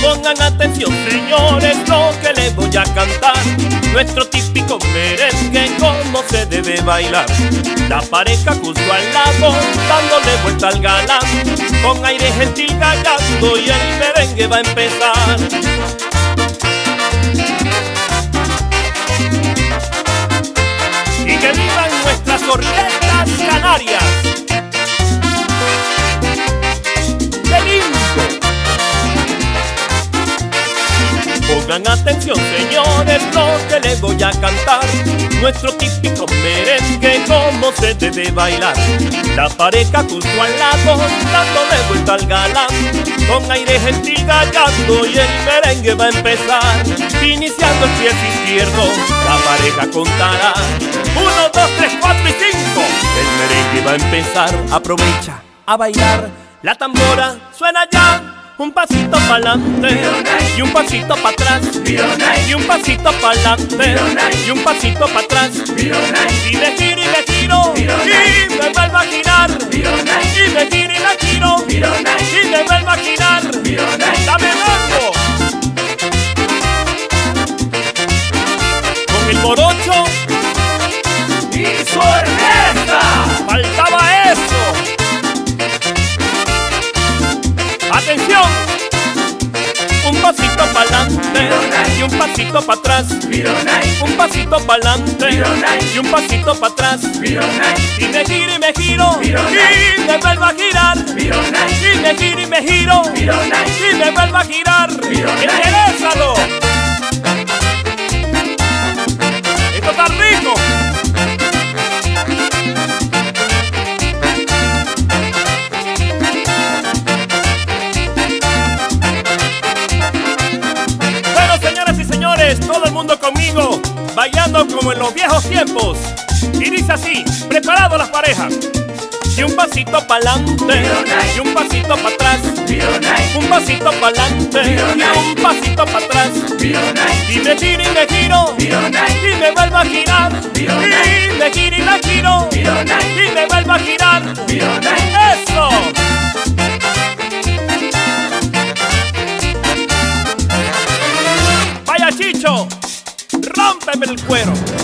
Pongan atención, señores, lo que les voy a cantar. Nuestro típico merengue, como se debe bailar. La pareja justo al lado, dándole vuelta al galán, con aire gentil gallardo, y el merengue va a empezar. Y que vivan nuestras orquestas canarias. ¡Qué lindo! Pongan atención, señores, lo que les voy a cantar. Nuestro típico merengue, como se debe bailar. La pareja justo al lado, dándole vuelta al galán, con aire gentil gallardo, y el merengue va a empezar. Iniciando el pie izquierdo, la pareja contará 1, 2, 3, 4 y 5. El merengue va a empezar. Aprovecha a bailar. La tambora suena ya. Un pasito pa'lante y un pasito para atrás, y un pasito pa'lante y un pasito para atrás. Y me giro y me giro y me vuelvo a girar, y me giro y me giro y me vuelvo a girar. Dame mambo con el morocho y su orquesta. Faltaba eso. ¡Atención! Un pasito pa'lante y un pasito para atrás, un pasito pa'lante y un pasito para atrás. Y me giro y me giro y me vuelvo a girar, y me giro y me giro y me vuelvo a girar. ¡Interésalo! ¡Esto está rico! Todo el mundo conmigo, bailando como en los viejos tiempos. Y dice así, preparado las parejas. Y un pasito pa'lante y un pasito para atrás, un pasito pa'lante y un pasito para atrás. Y me giro y me giro y me vuelvo a girar, y me giro y me giro y me vuelvo a girar. ¡Eso! Chicho, rómpeme el cuero.